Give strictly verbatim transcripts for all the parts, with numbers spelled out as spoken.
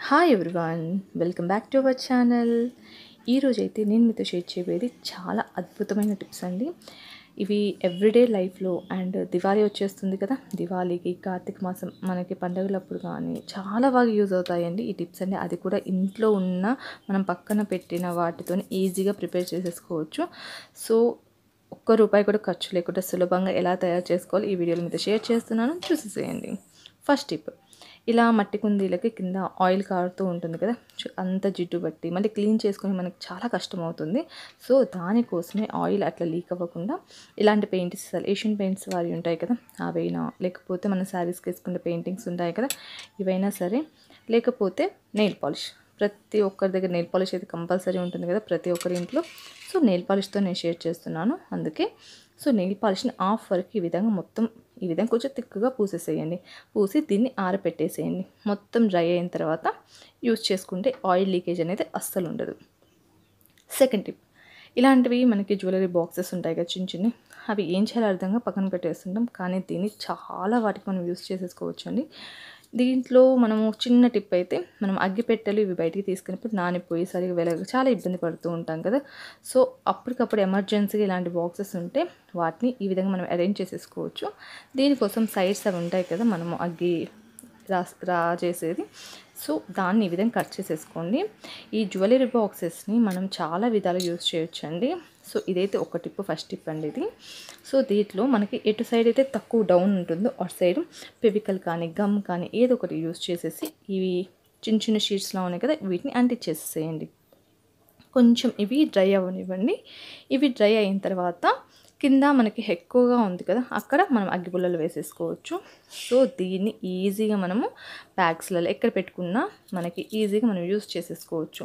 Hi everyone, welcome back to our channel. ఈరోజైతే నేను మీతో షేర్ చేయబోయేది చాలా అద్భుతమైన టిప్స్ అండి. ఇవి ఎవ్రీడే లైఫ్లో అండ్ దివాళీ వచ్చేస్తుంది కదా, దివాళీకి కార్తీక మాసం మనకి పండుగలప్పుడు కానీ చాలా బాగా యూజ్ అవుతాయండి ఈ టిప్స్ అండి. అది కూడా ఇంట్లో ఉన్న మనం పక్కన పెట్టిన వాటితో ఈజీగా ప్రిపేర్ చేసేసుకోవచ్చు. సో ఒక్క రూపాయి కూడా ఖర్చు లేకుండా సులభంగా ఎలా తయారు చేసుకోవాలి ఈ వీడియోలో మీతో షేర్ చేస్తున్నాను, చూసేసేయండి. ఫస్ట్ టిప్, ఇలా మట్టి కుందీలకి కింద ఆయిల్ కారుతూ ఉంటుంది కదా, అంత జిడ్డు బట్టి మళ్ళీ క్లీన్ చేసుకొని మనకి చాలా కష్టం అవుతుంది. సో దానికోసమే ఆయిల్ అట్లా లీక్ అవ్వకుండా ఇలాంటి పెయింట్స్, ఏషియన్ పెయింట్స్ వారి ఉంటాయి కదా అవైనా, లేకపోతే మన శారీస్కి వేసుకునే పెయింటింగ్స్ ఉంటాయి కదా ఇవైనా సరే, లేకపోతే నెయిల్ పాలిష్. ప్రతి ఒక్కరి దగ్గర నెయిల్ పాలిష్ అయితే కంపల్సరీ ఉంటుంది కదా ప్రతి ఒక్కరి ఇంట్లో. సో నెయిల్ పాలిష్తో నేను షేర్ చేస్తున్నాను అందుకే. సో నెయిల్ పాలిష్ని హాఫ్ వరకు ఈ విధంగా మొత్తం ఈ విధంగా కొంచెం తిక్కుగా పూసేసేయండి. పూసి దీన్ని ఆరపెట్టేసేయండి. మొత్తం డ్రై అయిన తర్వాత యూజ్ చేసుకుంటే ఆయిల్ లీకేజ్ అనేది అస్సలు ఉండదు. సెకండ్ టిప్, ఇలాంటివి మనకి జ్యువెలరీ బాక్సెస్ ఉంటాయి కదా చిన్న చిన్న, అవి ఏం చేయాలో అర్థంగా పక్కన పెట్టేస్తుంటాం, కానీ దీన్ని చాలా వాటికి మనం యూజ్ చేసేసుకోవచ్చు అండి. దీంట్లో మనము చిన్న టిప్ అయితే, మనం అగ్గిపెట్టెలు ఇవి బయటికి తీసుకున్నప్పుడు నానిపోయి సరిగా వెలగ చాలా ఇబ్బంది పడుతూ ఉంటాం కదా. సో అప్పటికప్పుడు ఎమర్జెన్సీగా ఇలాంటి బాక్సెస్ ఉంటే వాటిని ఈ విధంగా మనం అరేంజ్ చేసేసుకోవచ్చు. దీనికోసం సైడ్స్ అవి ఉంటాయి కదా మనము అగ్గి రా రా చేసేది, సో దాన్ని ఈ విధంగా కట్ చేసేసుకోండి. ఈ జ్యువెలరీ బాక్సెస్ని మనం చాలా విధాలు యూజ్ చేయొచ్చు అండి. సో ఇదైతే ఒక టిప్, ఫస్ట్ టిప్ అండి ఇది. సో దీంట్లో మనకి ఎటు సైడ్ అయితే తక్కువ డౌన్ ఉంటుందో అటు సైడ్ ఫెవికల్ కానీ గమ్ కానీ ఏదో ఒకటి యూజ్ చేసేసి ఇవి చిన్న చిన్న షీట్స్లో ఉన్నాయి కదా వీటిని అంటించేసేయండి. కొంచెం ఇవి డ్రై అవ్వనివ్వండి. ఇవి డ్రై అయిన తర్వాత కింద మనకి ఎక్కువగా ఉంది కదా అక్కడ మనం అగ్గిపుల్లలు వేసేసుకోవచ్చు. సో దీన్ని ఈజీగా మనము బ్యాగ్స్లలో ఎక్కడ పెట్టుకున్నా మనకి ఈజీగా మనం యూజ్ చేసేసుకోవచ్చు.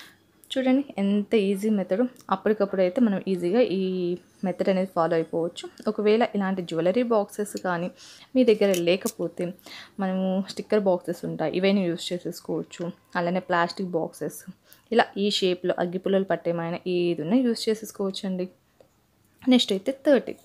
చూడండి ఎంత ఈజీ మెథడ్. అప్పటికప్పుడు అయితే మనం ఈజీగా ఈ మెథడ్ అనేది ఫాలో అయిపోవచ్చు. ఒకవేళ ఇలాంటి జ్యువెలరీ బాక్సెస్ కానీ మీ దగ్గర లేకపోతే మనము స్టిక్కర్ బాక్సెస్ ఉంటాయి, ఇవన్నీ యూజ్ చేసేసుకోవచ్చు. అలానే ప్లాస్టిక్ బాక్సెస్ ఇలా ఈ షేప్లో అగ్గిపుల్లలు పట్టేమైనా ఏది ఉన్నా యూజ్ చేసేసుకోవచ్చు అండి. నెక్స్ట్ అయితే థర్డ్ టిప్,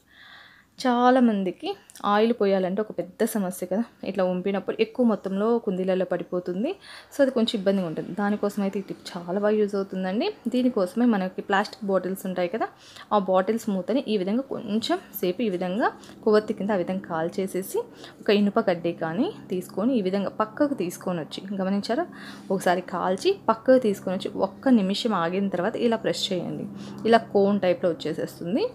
చాలామందికి ఆయిల్ పోయాలంటే ఒక పెద్ద సమస్య కదా, ఇట్లా వంపినప్పుడు ఎక్కువ మొత్తంలో కుందీలలో పడిపోతుంది. సో అది కొంచెం ఇబ్బందిగా ఉంటుంది. దానికోసం అయితే ఈ టిప్ చాలా బాగా యూజ్ అవుతుందండి. దీనికోసమే మనకి ప్లాస్టిక్ బాటిల్స్ ఉంటాయి కదా, ఆ బాటిల్స్ మూతని ఈ విధంగా కొంచెం సేపు ఈ విధంగా కొవ్వొత్తి కింద ఆ విధంగా కాల్ చేసేసి ఒక ఇనుప కడ్డీ కానీ తీసుకొని ఈ విధంగా పక్కకు తీసుకొని వచ్చి, గమనించారా, ఒకసారి కాల్చి పక్కకు తీసుకొని వచ్చి ఒక్క నిమిషం ఆగిన తర్వాత ఇలా ప్రెస్ చేయండి. ఇలా కోన్ టైప్లో వచ్చేసేస్తుంది.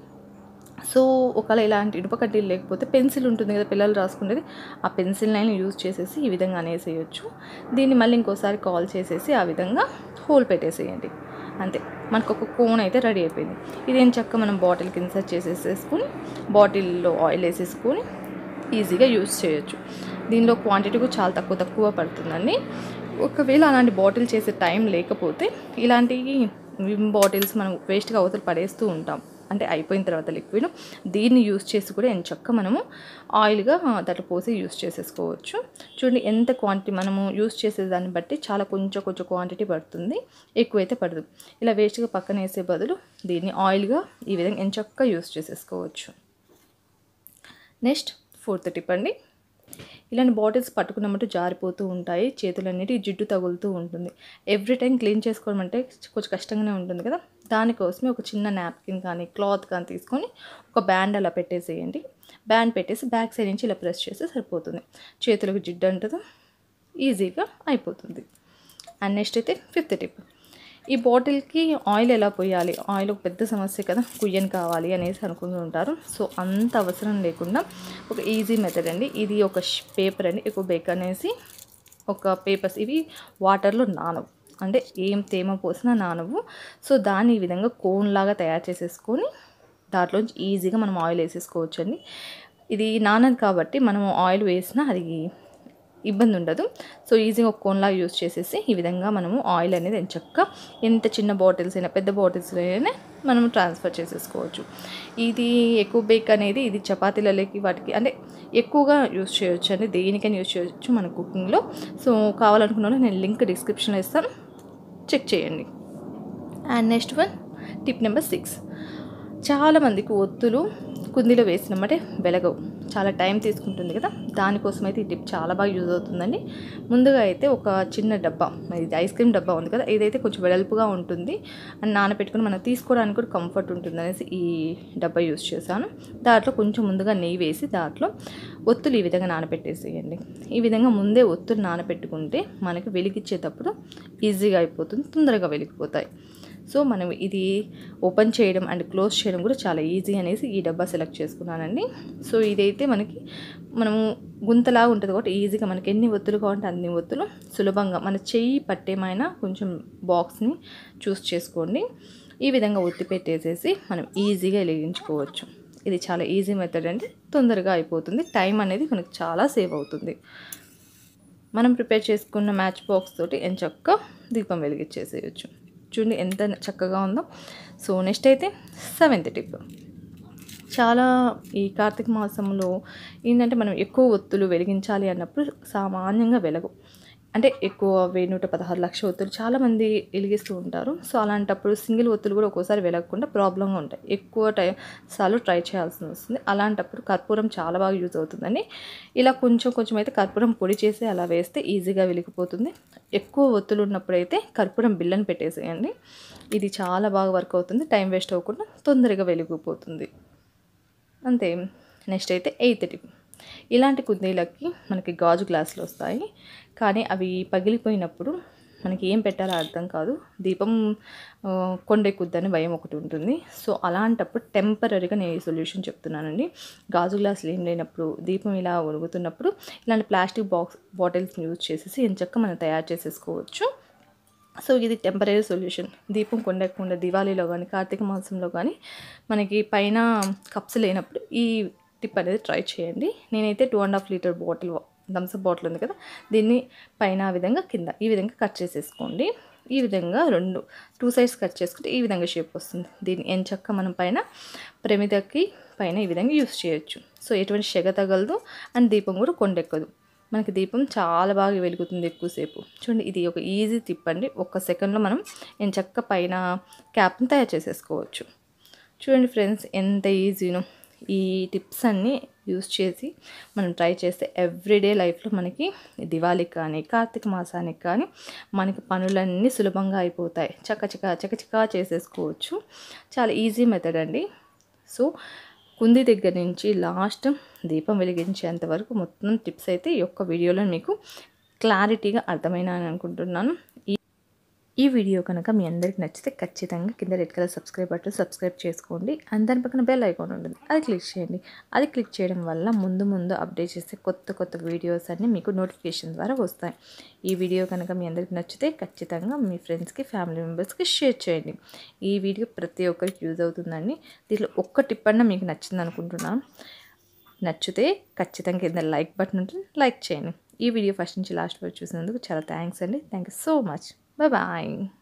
సో ఒకవేళ ఇలాంటి ఇనుప కడ్డీలు లేకపోతే పెన్సిల్ ఉంటుంది కదా పిల్లలు రాసుకునేది, ఆ పెన్సిల్ నైన్ యూజ్ చేసేసి ఈ విధంగా అనేసేయచ్చు. దీన్ని మళ్ళీ ఇంకోసారి కాల్ చేసేసి ఆ విధంగా హోల్ పెట్టేసేయండి. అంతే, మనకు ఒక కోన్ అయితే రెడీ అయిపోయింది. ఇదేం చక్క మనం బాటిల్కి ఇన్సర్ట్ చేసేసేసుకుని బాటిల్లో ఆయిల్ వేసేసుకొని ఈజీగా యూజ్ చేయొచ్చు. దీనిలో క్వాంటిటీ కూడా చాలా తక్కువ తక్కువ పడుతుందండి. ఒకవేళ అలాంటి బాటిల్ చేసే టైం లేకపోతే ఇలాంటి విమ్ బాటిల్స్ మనం వేస్ట్గా అవతల పడేస్తూ ఉంటాం, అంటే అయిపోయిన తర్వాత లిక్విడ్, దీన్ని యూజ్ చేసి కూడా ఎంచక్క మనము ఆయిల్గా దాంట్లో పోసి యూజ్ చేసేసుకోవచ్చు. చూడండి ఎంత క్వాంటిటీ మనము యూజ్ చేసేదాన్ని బట్టి చాలా కొంచెం కొంచెం క్వాంటిటీ పడుతుంది, ఎక్కువైతే పడదు. ఇలా వేస్ట్గా పక్కన వేసే బదులు దీన్ని ఆయిల్గా ఈ విధంగా ఎంచక్క యూజ్ చేసేసుకోవచ్చు. నెక్స్ట్ ఫోర్త్ టిప్ అండి, ఇలాంటి బాటిల్స్ పట్టుకున్నట్టు జారిపోతూ ఉంటాయి, చేతులన్నిటి జిడ్డు తగులుతూ ఉంటుంది. ఎవ్రీ టైం క్లీన్ చేసుకోవడం అంటే కొంచెం కష్టంగానే ఉంటుంది కదా. దానికోసమే ఒక చిన్న నాప్కిన్ కానీ క్లాత్ కానీ తీసుకొని ఒక బ్యాండ్ అలా పెట్టేసేయండి. బ్యాండ్ పెట్టేసి బ్యాక్ సైడ్ నుంచి ఇలా ప్రెస్ చేస్తే సరిపోతుంది. చేతులకు జిడ్డు అంటదు, ఈజీగా అయిపోతుంది. అండ్ నెక్స్ట్ అయితే ఫిఫ్త్ టిప్, ఈ బాటిల్కి ఆయిల్ ఎలా పోయాలి, ఆయిల్ ఒక పెద్ద సమస్య కదా, కుయ్యని కావాలి అనేసి అనుకుంటూ ఉంటారు. సో అంత అవసరం లేకుండా ఒక ఈజీ మెథడ్ అండి ఇది. ఒక పేపర్ అండి, ఎక్కువ బేక్ అనేసి ఒక పేపర్స్, ఇవి వాటర్లో నానవు, అంటే ఏం తేమ పోసినా నానవు. సో దాన్ని ఈ విధంగా కోన్ లాగా తయారు చేసేసుకొని దాంట్లోంచి ఈజీగా మనం ఆయిల్ వేసేసుకోవచ్చు అండి. ఇది నానదు కాబట్టి మనము ఆయిల్ వేసినా అది ఇబ్బంది ఉండదు. సో ఈజీగా ఒక కోన్లాగా యూజ్ చేసేసి ఈ విధంగా మనము ఆయిల్ అనేది ఎంచక్క ఎంత చిన్న బాటిల్స్ అయినా పెద్ద బాటిల్స్ అయినా మనము ట్రాన్స్ఫర్ చేసేసుకోవచ్చు. ఇది ఎక్కువ బేక్ అనేది ఇది చపాతీలలోకి వాటికి అంటే ఎక్కువగా యూజ్ చేయొచ్చు అండి, దేనికైనా యూజ్ చేయొచ్చు మన కుకింగ్లో. సో కావాలనుకున్న నేను లింక్ డిస్క్రిప్షన్లో ఇస్తాను, చెక్ చేయండి. And next one tip number six, చాలామందికి ఒత్తులు కుందీలో వేసినమ్మటే వెలగవు, చాలా టైం తీసుకుంటుంది కదా. దానికోసం అయితే ఈ టిప్ చాలా బాగా యూజ్ అవుతుందండి. ముందుగా అయితే ఒక చిన్న డబ్బా, ఇది ఐస్ క్రీమ్ డబ్బా ఉంది కదా, ఇదైతే కొంచెం వెడల్పుగా ఉంటుంది అని నానబెట్టుకుని మనం తీసుకోవడానికి కూడా కంఫర్ట్ ఉంటుంది అనేసి ఈ డబ్బా యూజ్ చేశాను. దాంట్లో కొంచెం ముందుగా నెయ్యి వేసి దాంట్లో ఒత్తులు ఈ విధంగా నానబెట్టేసేయండి. ఈ విధంగా ముందే ఒత్తులు నానబెట్టుకుంటే మనకి వెలిగించేటప్పుడు ఈజీగా అయిపోతుంది, తొందరగా వెలిగిపోతాయి. సో మనం ఇది ఓపెన్ చేయడం అండ్ క్లోజ్ చేయడం కూడా చాలా ఈజీ అనేసి ఈ డబ్బా సెలెక్ట్ చేసుకున్నానండి. సో ఇదైతే మనకి మనము గుంతలా ఉంటుంది కాబట్టి ఈజీగా మనకి ఎన్ని ఒత్తులు కావాలంటే అన్ని ఒత్తులు సులభంగా మన చెయ్యి పట్టేమైనా కొంచెం బాక్స్ని చూస్ చేసుకోండి. ఈ విధంగా ఒత్తి పెట్టేసేసి మనం ఈజీగా వెలిగించుకోవచ్చు. ఇది చాలా ఈజీ మెథడ్ అండి, తొందరగా అయిపోతుంది, టైం అనేది మనకు చాలా సేవ్ అవుతుంది. మనం ప్రిపేర్ చేసుకున్న మ్యాచ్ బాక్స్ తోటి ఎంచక్కా దీపం వెలిగించేసేయచ్చు. చూడండి ఎంత చక్కగా ఉందో. సో నెక్స్ట్ అయితే సెవెంత్ టిప్. చాలా ఈ కార్తీక మాసంలో ఏంటంటే మనం ఎక్కువ ఒత్తులు వెలిగించాలి అన్నప్పుడు సామాన్యంగా వెలగు, అంటే ఎక్కువ వెయ్యి నూట పదహారు లక్షల ఒత్తులు చాలామంది వెలిగిస్తూ ఉంటారు. సో అలాంటప్పుడు సింగిల్ ఒత్తులు కూడా ఒక్కోసారి వెలగకుండా ప్రాబ్లంగా ఉంటాయి, ఎక్కువ టైం సార్లు ట్రై చేయాల్సి వస్తుంది. అలాంటప్పుడు కర్పూరం చాలా బాగా యూజ్ అవుతుందండి. ఇలా కొంచెం కొంచెం అయితే కర్పూరం పొడి చేసి అలా వేస్తే ఈజీగా వెలిగిపోతుంది. ఎక్కువ ఒత్తులు ఉన్నప్పుడైతే కర్పూరం బిళ్ళను పెట్టేసేయండి, ఇది చాలా బాగా వర్క్ అవుతుంది, టైం వేస్ట్ అవ్వకుండా తొందరగా వెలిగిపోతుంది. అంతే. నెక్స్ట్ అయితే ఎయిత్ టిప్. ఇలాంటి కుందీలకి మనకి గాజు గ్లాసులు వస్తాయి, కానీ అవి పగిలిపోయినప్పుడు మనకి ఏం పెట్టాలో అర్థం కాదు, దీపం కొండెక్కుద్దని భయం ఒకటి ఉంటుంది. సో అలాంటప్పుడు టెంపరీగా నేను ఈ సొల్యూషన్ చెప్తున్నానండి. గాజు గ్లాసులు ఏం లేనప్పుడు, దీపం ఇలా ఒరుగుతున్నప్పుడు ఇలాంటి ప్లాస్టిక్ బాక్స్ బాటిల్స్ని యూజ్ చేసేసి ఎంచక్కా మనం తయారు చేసేసుకోవచ్చు. సో ఇది టెంపరీ సొల్యూషన్. దీపం కొండెక్కకుండా దివాళీలో కానీ కార్తీక మాసంలో కానీ మనకి పైన కప్స్ లేనప్పుడు ఈ టిప్ అనేది ట్రై చేయండి. నేనైతే two and half litre bottle Thums Up bottle ఉంది కదా, దీన్ని పైన ఆ విధంగా కింద ఈ విధంగా కట్ చేసేసుకోండి. ఈ విధంగా రెండు టూ సైడ్స్ కట్ చేసుకుంటే ఈ విధంగా షేప్ వస్తుంది. దీన్ని ఎంచక్కా మనం పైన ప్రమిదకి పైన ఈ విధంగా యూస్ చేయొచ్చు. సో ఎటువంటి సెగ తగలదు అండ్ దీపం కూడా కొండెక్కదు, మనకి దీపం చాలా బాగా వెలుగుతుంది ఎక్కువసేపు. చూడండి ఇది ఒక ఈజీ టిప్ అండి, ఒక్క సెకండ్లో మనం ఎంచక్కా పైన క్యాప్ని తయారు చేసేసుకోవచ్చు. చూడండి ఫ్రెండ్స్ ఎంత ఈజీనో. ఈ టిప్స్ అన్నీ యూస్ చేసి మనం ట్రై చేస్తే ఎవ్రీడే లైఫ్లో మనకి దివాళీకి కానీ కార్తీక మాసానికి కానీ మనకి పనులన్నీ సులభంగా అయిపోతాయి, చకచక చకచకా చేసేసుకోవచ్చు. చాలా ఈజీ మెథడ్ అండి. సో కుంది దగ్గర నుంచి లాస్ట్ దీపం వెలిగించేంత వరకు మొత్తం టిప్స్ అయితే ఈ యొక్క వీడియోలో మీకు క్లారిటీగా అర్థమైనాయని అనుకుంటున్నాను. ఈ ఈ వీడియో కనుక మీ అందరికి నచ్చితే ఖచ్చితంగా కింద red colour subscribe button subscribe చేసుకోండి. అండ్ దాని పక్కన బెల్ ఐకాన్ ఉంటుంది, అది క్లిక్ చేయండి. అది క్లిక్ చేయడం వల్ల ముందు ముందు అప్డేట్ చేస్తే కొత్త కొత్త వీడియోస్ అన్నీ మీకు నోటిఫికేషన్ ద్వారా వస్తాయి. ఈ వీడియో కనుక మీ అందరికి నచ్చితే ఖచ్చితంగా మీ ఫ్రెండ్స్కి ఫ్యామిలీ మెంబర్స్కి షేర్ చేయండి. ఈ వీడియో ప్రతి ఒక్కరికి యూజ్ అవుతుందండి. దీంట్లో ఒక్క టిప్ అన్నా మీకు నచ్చింది అనుకుంటున్నాను. నచ్చితే ఖచ్చితంగా కింద లైక్ బటన్ ఉంటుంది, లైక్ చేయండి. ఈ వీడియో ఫస్ట్ నుంచి లాస్ట్ వరకు చూసినందుకు చాలా థ్యాంక్స్ అండి. Thank you so much. Bye bye.